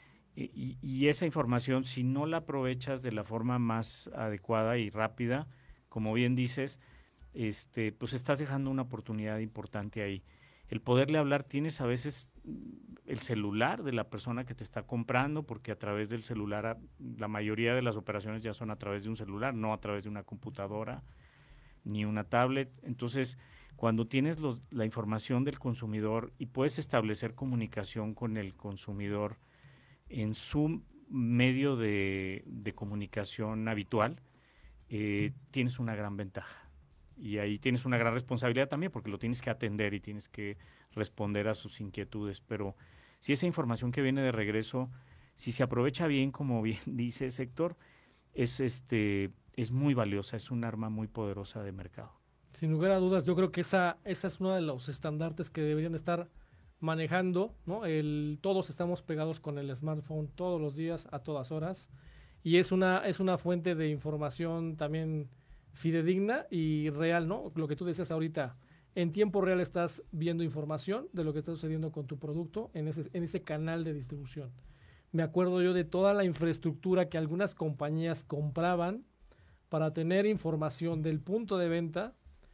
Y, y esa información, si no la aprovechas de la forma más adecuada y rápida, como bien dices, este, pues estás dejando una oportunidad importante ahí. El poderle hablar, tienes a veces el celular de la persona que te está comprando, porque a través del celular, la mayoría de las operaciones ya son a través de un celular, no a través de una computadora ni una tablet. Entonces, cuando tienes los, la información del consumidor y puedes establecer comunicación con el consumidor en su medio de, de comunicación habitual, eh, tienes una gran ventaja. Y ahí tienes una gran responsabilidad también, porque lo tienes que atender y tienes que responder a sus inquietudes. Pero si esa información que viene de regreso, si se aprovecha bien, como bien dice Héctor, es, este, es muy valiosa, es un arma muy poderosa de mercado. Sin lugar a dudas, yo creo que esa, esa es uno de los estandartes que deberían estar manejando, ¿no? El, todos estamos pegados con el smartphone todos los días, a todas horas, y es una, es una fuente de información también fidedigna y real, ¿no? Lo que tú decías ahorita, en tiempo real estás viendo información de lo que está sucediendo con tu producto en ese, en ese canal de distribución. Me acuerdo yo de toda la infraestructura que algunas compañías compraban para tener información del punto de venta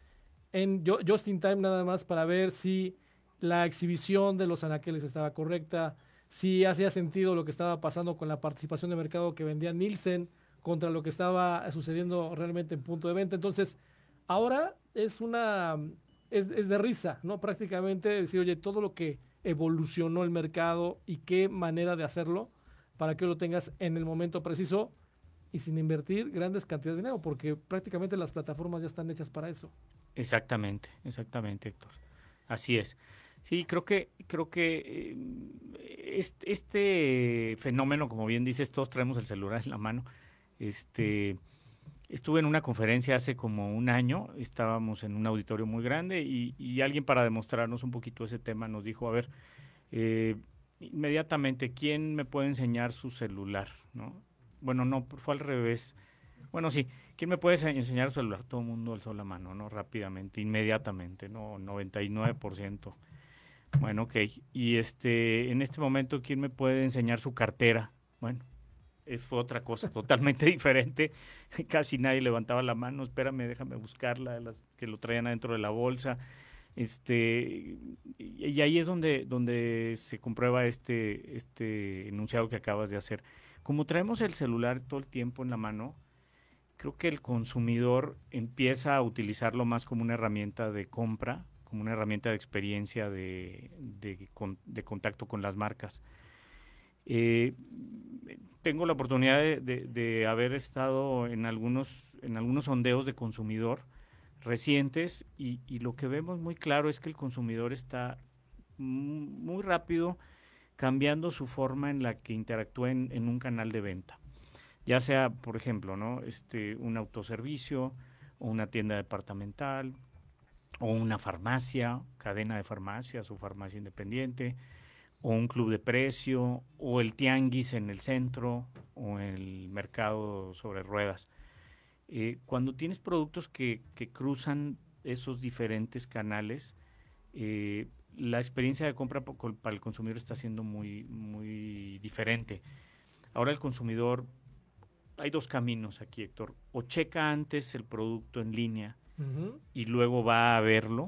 en just in time, nada más para ver si la exhibición de los anaqueles estaba correcta, si hacía sentido lo que estaba pasando con la participación de mercado que vendía Nielsen contra lo que estaba sucediendo realmente en punto de venta. Entonces, ahora es una es, es de risa, ¿no? Prácticamente decir, oye, todo lo que evolucionó el mercado y qué manera de hacerlo para que lo tengas en el momento preciso y sin invertir grandes cantidades de dinero, porque prácticamente las plataformas ya están hechas para eso. Exactamente, exactamente, Héctor. Así es. Sí, creo que creo que eh, este, este fenómeno, como bien dices, todos traemos el celular en la mano. Este, estuve en una conferencia hace como un año, estábamos en un auditorio muy grande y, y alguien, para demostrarnos un poquito ese tema, nos dijo, a ver, eh, inmediatamente, ¿quién me puede enseñar su celular? ¿No? Bueno, no, fue al revés. Bueno, sí, ¿quién me puede enseñar su celular? Todo el mundo alzó la mano, ¿no? Rápidamente, inmediatamente, ¿no? noventa y nueve por ciento. Bueno, ok. Y este, en este momento, ¿quién me puede enseñar su cartera? Bueno, fue otra cosa totalmente diferente. Casi nadie levantaba la mano. Espérame, déjame buscarla, las que lo traían adentro de la bolsa. Este, y ahí es donde, donde se comprueba este, este enunciado que acabas de hacer. Como traemos el celular todo el tiempo en la mano, creo que el consumidor empieza a utilizarlo más como una herramienta de compra, como una herramienta de experiencia de, de, de contacto con las marcas. Eh, tengo la oportunidad de, de, de haber estado en algunos, en algunos sondeos de consumidor recientes y, y lo que vemos muy claro es que el consumidor está muy rápido cambiando su forma en la que interactúa en, en un canal de venta. Ya sea, por ejemplo, ¿no? este, un autoservicio o una tienda departamental o una farmacia, cadena de farmacias o farmacia independiente, o un club de precio, o el tianguis en el centro, o el mercado sobre ruedas. Eh, cuando tienes productos que, que cruzan esos diferentes canales, eh, la experiencia de compra para el consumidor está siendo muy, muy diferente. Ahora el consumidor, hay dos caminos aquí, Héctor. O checa antes el producto en línea uh-huh. y luego va a verlo,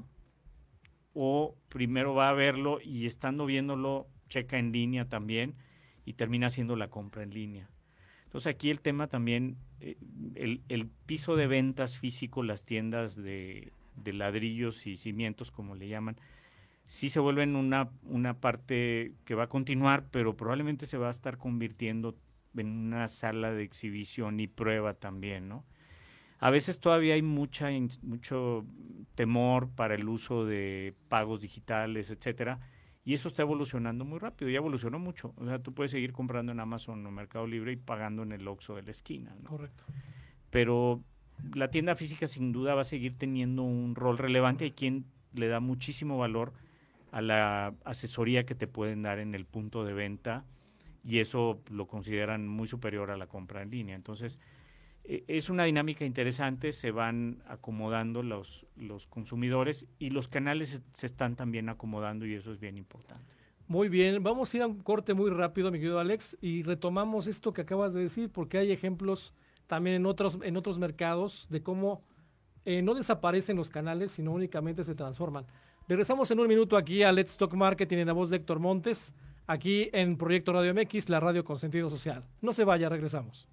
o primero va a verlo y estando viéndolo, checa en línea también y termina haciendo la compra en línea. Entonces aquí el tema también, eh, el, el piso de ventas físico, las tiendas de, de ladrillos y cimientos, como le llaman, sí se vuelven una, una parte que va a continuar, pero probablemente se va a estar convirtiendo en una sala de exhibición y prueba también, ¿no? A veces todavía hay mucha, mucho temor para el uso de pagos digitales, etcétera, y eso está evolucionando muy rápido, ya evolucionó mucho. O sea, tú puedes seguir comprando en Amazon o Mercado Libre y pagando en el Oxxo de la esquina, ¿no? Correcto. Pero la tienda física sin duda va a seguir teniendo un rol relevante. Hay quien le da muchísimo valor a la asesoría que te pueden dar en el punto de venta y eso lo consideran muy superior a la compra en línea. Entonces, es una dinámica interesante, se van acomodando los, los consumidores y los canales se, se están también acomodando y eso es bien importante. Muy bien, vamos a ir a un corte muy rápido, mi querido Alex, y retomamos esto que acabas de decir porque hay ejemplos también en otros, en otros mercados de cómo eh, no desaparecen los canales, sino únicamente se transforman. Regresamos en un minuto aquí a Let's Talk Marketing en la voz de Héctor Montes, aquí en Proyecto Radio M X, la radio con sentido social. No se vaya, regresamos.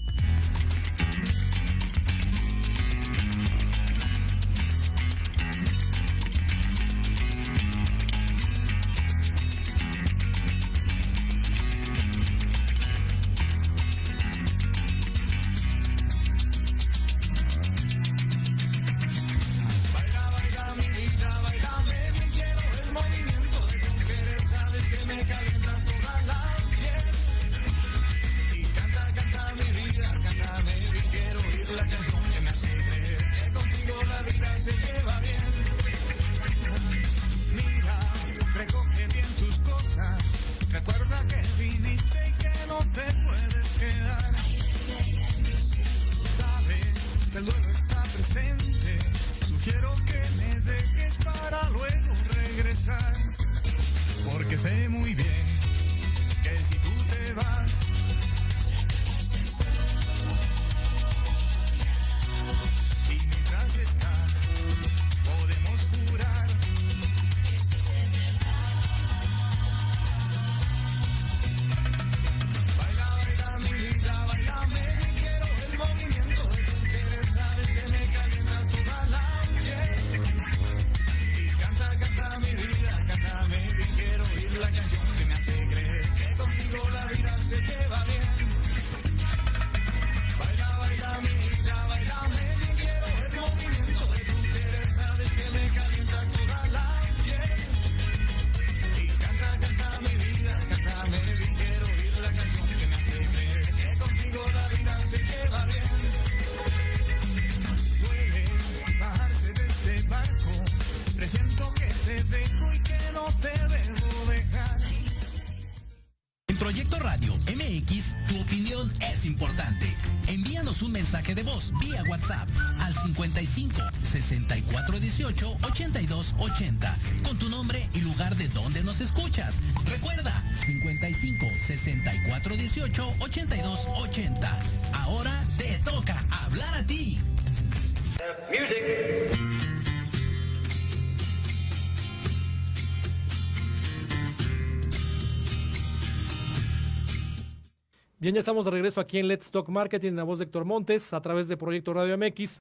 De voz vía WhatsApp al cincuenta y cinco, sesenta y cuatro dieciocho, ochenta y dos ochenta con tu nombre y lugar de donde nos escuchas. Recuerda, cincuenta y cinco, sesenta y cuatro dieciocho, ochenta y dos ochenta. Ahora te toca hablar a ti. Music. Bien, ya estamos de regreso aquí en Let's Talk Marketing en la voz de Héctor Montes a través de Proyecto Radio M X.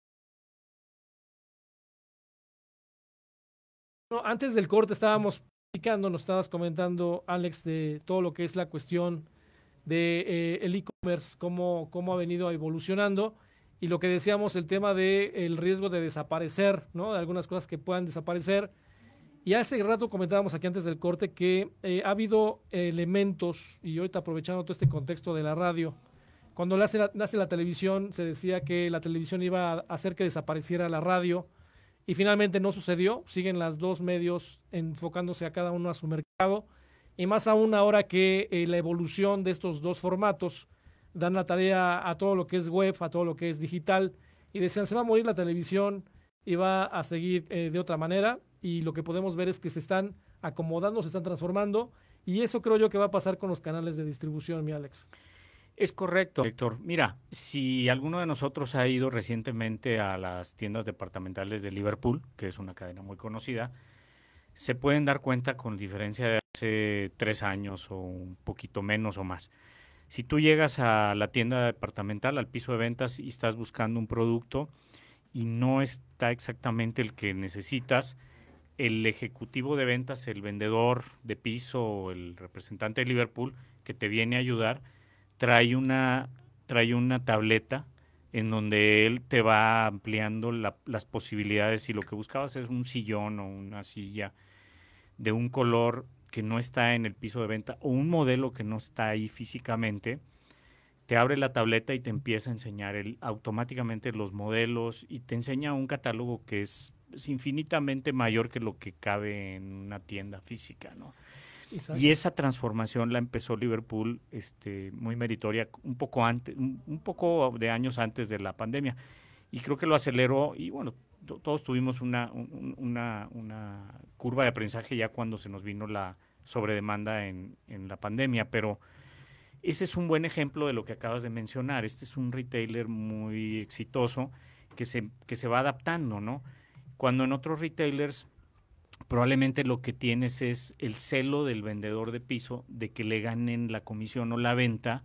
Bueno, antes del corte estábamos Nos estabas comentando, Alex, de todo lo que es la cuestión de eh, el e-commerce, cómo, cómo ha venido evolucionando, y lo que decíamos, el tema del de riesgo de desaparecer, ¿no? De algunas cosas que puedan desaparecer. Y hace rato comentábamos aquí antes del corte que eh, ha habido elementos, y ahorita aprovechando todo este contexto de la radio, cuando nace la, nace la televisión, se decía que la televisión iba a hacer que desapareciera la radio, y finalmente no sucedió. Siguen las dos medios enfocándose a cada uno a su mercado, y más aún ahora que eh, la evolución de estos dos formatos dan la tarea a todo lo que es web, a todo lo que es digital, y decían, se va a morir la televisión y va a seguir eh, de otra manera, y lo que podemos ver es que se están acomodando, se están transformando, y eso creo yo que va a pasar con los canales de distribución, mi Alex. Es correcto, Héctor. Mira, si alguno de nosotros ha ido recientemente a las tiendas departamentales de Liverpool, que es una cadena muy conocida, se pueden dar cuenta con diferencia de hace tres años o un poquito menos o más. Si tú llegas a la tienda departamental, al piso de ventas, y estás buscando un producto y no está exactamente el que necesitas, el ejecutivo de ventas, el vendedor de piso o el representante de Liverpool que te viene a ayudar, trae una, trae una tableta en donde él te va ampliando la, las posibilidades. Si lo que buscabas es un sillón o una silla de un color que no está en el piso de venta o un modelo que no está ahí físicamente, te abre la tableta y te empieza a enseñar el, automáticamente los modelos, y te enseña un catálogo que es, es infinitamente mayor que lo que cabe en una tienda física, ¿no? Exacto. Y esa transformación la empezó Liverpool este, muy meritoria un poco antes, un, un poco de años antes de la pandemia, y creo que lo aceleró. Y bueno, to, todos tuvimos una, un, una, una curva de aprendizaje ya cuando se nos vino la sobredemanda en, en la pandemia, pero ese es un buen ejemplo de lo que acabas de mencionar. Este es un retailer muy exitoso que se, que se va adaptando, ¿no? Cuando en otros retailers probablemente lo que tienes es el celo del vendedor de piso de que le ganen la comisión o la venta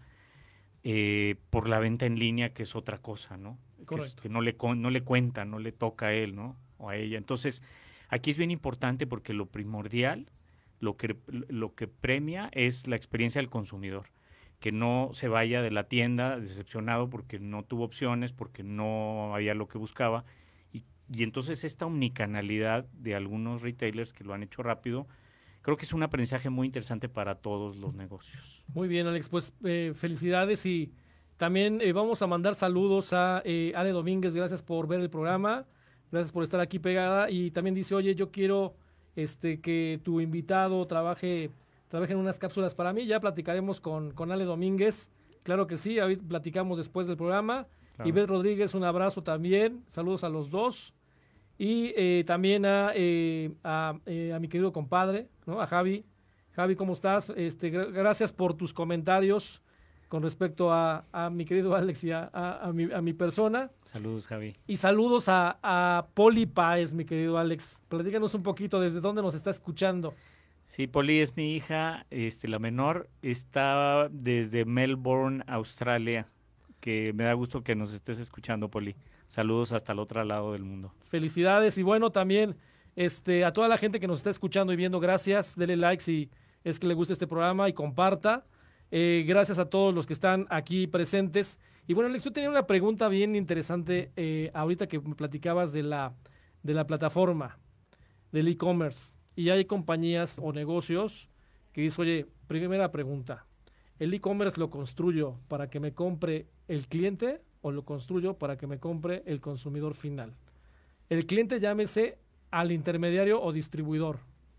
eh, por la venta en línea, que es otra cosa, ¿no? Correcto. Que, que no le no le cuenta, no le toca a él, ¿no? O a ella. Entonces, aquí es bien importante porque lo primordial, lo que, lo que premia es la experiencia del consumidor. Que no se vaya de la tienda decepcionado porque no tuvo opciones, porque no había lo que buscaba. Y entonces esta omnicanalidad de algunos retailers que lo han hecho rápido, creo que es un aprendizaje muy interesante para todos los negocios. Muy bien, Alex, pues eh, felicidades, y también eh, vamos a mandar saludos a eh, Ale Domínguez. Gracias por ver el programa, gracias por estar aquí pegada, y también dice, oye, yo quiero este, que tu invitado trabaje, trabaje en unas cápsulas para mí. Ya platicaremos con, con Ale Domínguez, claro que sí, ahí platicamos después del programa. Claro. Ivette Rodríguez, un abrazo también, saludos a los dos. Y eh, también a, eh, a, eh, a mi querido compadre, ¿no? A Javi. Javi, ¿cómo estás? Este, gr- gracias por tus comentarios con respecto a, a mi querido Alex y a, a, a, mi, a mi persona. Saludos, Javi. Y saludos a, a Poli Páez, mi querido Alex. Platícanos un poquito desde dónde nos está escuchando. Sí, Poli es mi hija, este, la menor. Está desde Melbourne, Australia, que me da gusto que nos estés escuchando, Poli. Saludos hasta el otro lado del mundo. Felicidades, y bueno, también este, a toda la gente que nos está escuchando y viendo, gracias. Dele like si es que le gusta este programa y comparta. Eh, gracias a todos los que están aquí presentes. Y bueno, Alex, yo tenía una pregunta bien interesante eh, ahorita que me platicabas de la, de la plataforma, del e-commerce. Y hay compañías o negocios que dicen, oye, primera pregunta, ¿el e-commerce lo construyo para que me compre el cliente o lo construyo para que me compre el consumidor final? El cliente, llámese al intermediario o distribuidor,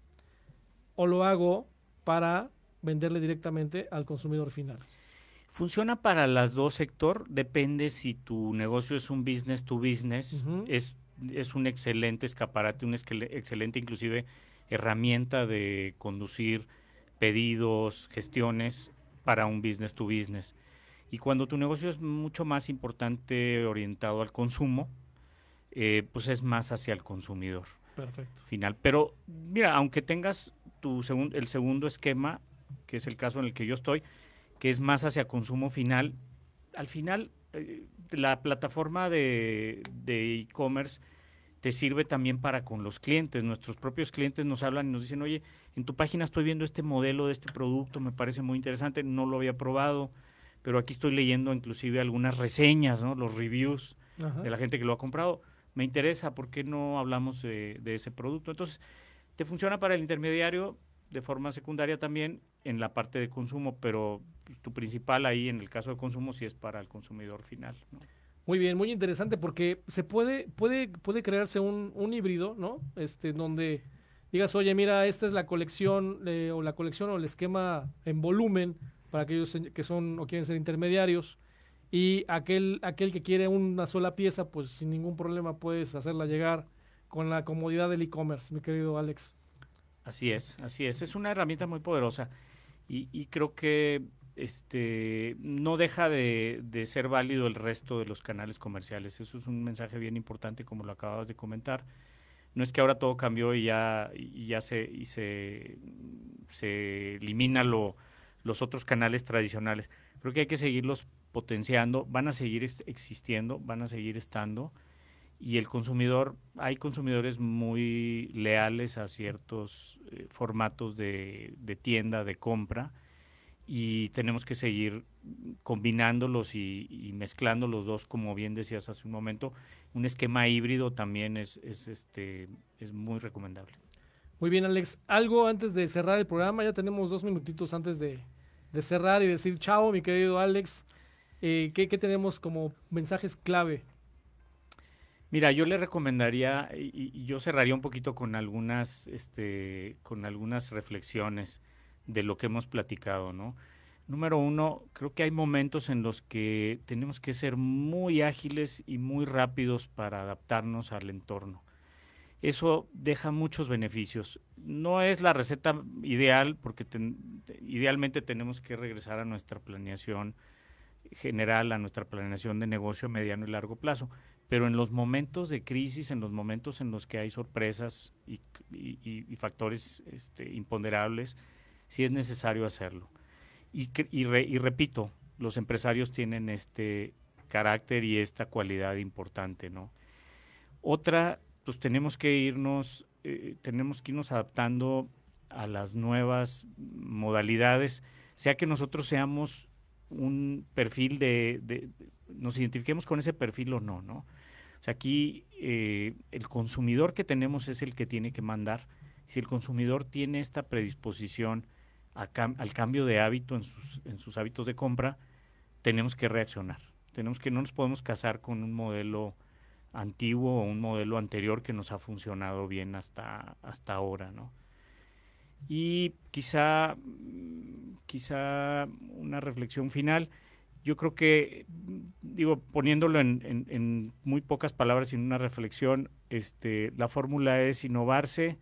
o lo hago para venderle directamente al consumidor final. Funciona para las dos, sector. Depende si tu negocio es un business to business. Uh-huh. es, es un excelente escaparate, un excelente inclusive herramienta de conducir pedidos, gestiones para un business to business. Y cuando tu negocio es mucho más importante, orientado al consumo, eh, pues es más hacia el consumidor. Perfecto. Final. Pero mira, aunque tengas tu segun, el segundo esquema, que es el caso en el que yo estoy, que es más hacia consumo final, al final eh, la plataforma de, de e-commerce te sirve también para con los clientes. Nuestros propios clientes nos hablan y nos dicen, oye, en tu página estoy viendo este modelo de este producto, me parece muy interesante, no lo había probado, pero aquí estoy leyendo inclusive algunas reseñas, ¿no? Los reviews Ajá. de la gente que lo ha comprado. Me interesa, ¿por qué no hablamos de, de ese producto? Entonces, te funciona para el intermediario, de forma secundaria también en la parte de consumo, pero tu principal ahí en el caso de consumo sí es para el consumidor final, ¿no? Muy bien, muy interesante porque se puede puede puede crearse un, un híbrido, ¿no? Este, donde digas, oye, mira, esta es la colección eh, o la colección o el esquema en volumen para aquellos que son o quieren ser intermediarios, y aquel aquel que quiere una sola pieza, pues sin ningún problema puedes hacerla llegar con la comodidad del e-commerce, mi querido Alex. Así es, así es. Es una herramienta muy poderosa y, y creo que este no deja de, de ser válido el resto de los canales comerciales. Eso es un mensaje bien importante, como lo acababas de comentar. No es que ahora todo cambió y ya, y ya se, y se, se elimina lo, los otros canales tradicionales. Creo que hay que seguirlos potenciando, van a seguir existiendo, van a seguir estando. Y el consumidor, hay consumidores muy leales a ciertos eh, formatos de, de tienda, de compra, y tenemos que seguir combinándolos y, y mezclando los dos, como bien decías hace un momento. Un esquema híbrido también es, es, este, es muy recomendable. Muy bien, Alex. Algo antes de cerrar el programa, ya tenemos dos minutitos antes de, de cerrar y decir chao, mi querido Alex. Eh, ¿qué, ¿Qué tenemos como mensajes clave? Mira, yo le recomendaría, y, y yo cerraría un poquito con algunas, este, con algunas reflexiones de lo que hemos platicado, ¿no? Número uno, creo que hay momentos en los que tenemos que ser muy ágiles y muy rápidos para adaptarnos al entorno. Eso deja muchos beneficios. No es la receta ideal, porque ten, idealmente tenemos que regresar a nuestra planeación general, a nuestra planeación de negocio a mediano y largo plazo. Pero en los momentos de crisis, en los momentos en los que hay sorpresas y, y, y factores este, imponderables, sí es necesario hacerlo. Y, y, re, y repito, los empresarios tienen este carácter y esta cualidad importante, ¿no? Otra, pues tenemos que irnos, eh, tenemos que irnos adaptando a las nuevas modalidades, sea que nosotros seamos un perfil de, de, de nos identifiquemos con ese perfil o no, ¿no? O sea, aquí eh, el consumidor que tenemos es el que tiene que mandar. Si el consumidor tiene esta predisposición a cam al cambio de hábito en sus, en sus hábitos de compra, tenemos que reaccionar. Tenemos que, no nos podemos casar con un modelo antiguo o un modelo anterior que nos ha funcionado bien hasta, hasta ahora, ¿no? Y quizá, quizá una reflexión final. Yo creo que, digo, poniéndolo en, en, en muy pocas palabras y en una reflexión, este, la fórmula es innovarse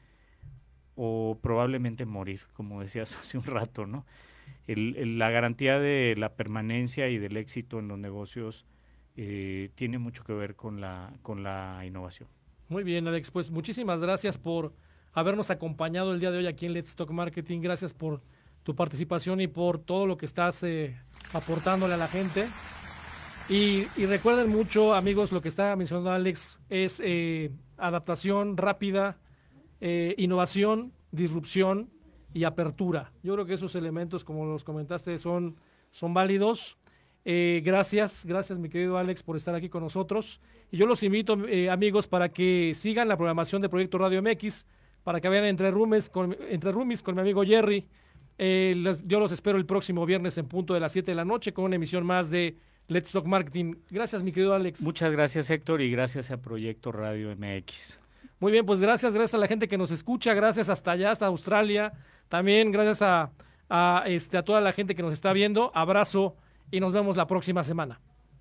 o probablemente morir, como decías hace un rato, ¿no? El, el, la garantía de la permanencia y del éxito en los negocios eh, tiene mucho que ver con la, con la innovación. Muy bien, Alex, pues muchísimas gracias por habernos acompañado el día de hoy aquí en Let's Talk Marketing. Gracias por tu participación y por todo lo que estás eh, aportándole a la gente. Y, y recuerden mucho, amigos, lo que está mencionando Alex es eh, adaptación rápida, eh, innovación, disrupción y apertura. Yo creo que esos elementos, como los comentaste, son, son válidos. Eh, gracias, gracias mi querido Alex por estar aquí con nosotros. Y yo los invito, eh, amigos, para que sigan la programación de Proyecto Radio M X, para que vean Entre Roomies con, Entre Roomies con mi amigo Jerry. Eh, les, yo los espero el próximo viernes en punto de las siete de la noche con una emisión más de Let's Talk Marketing. Gracias, mi querido Alex. Muchas gracias, Héctor, y gracias a Proyecto Radio M X. Muy bien, pues gracias, gracias a la gente que nos escucha, gracias hasta allá, hasta Australia. También gracias a, a, este, a toda la gente que nos está viendo. Abrazo y nos vemos la próxima semana.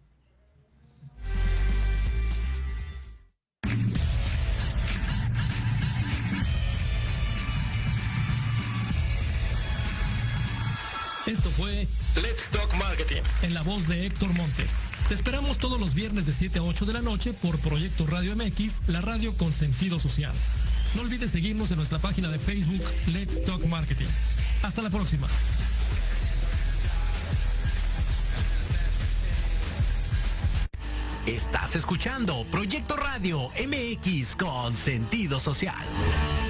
Esto fue Let's Talk Marketing en la voz de Héctor Montes. Te esperamos todos los viernes de siete a ocho de la noche por Proyecto Radio M X, la radio con sentido social. No olvides seguirnos en nuestra página de Facebook Let's Talk Marketing. Hasta la próxima. Estás escuchando Proyecto Radio M X con sentido social.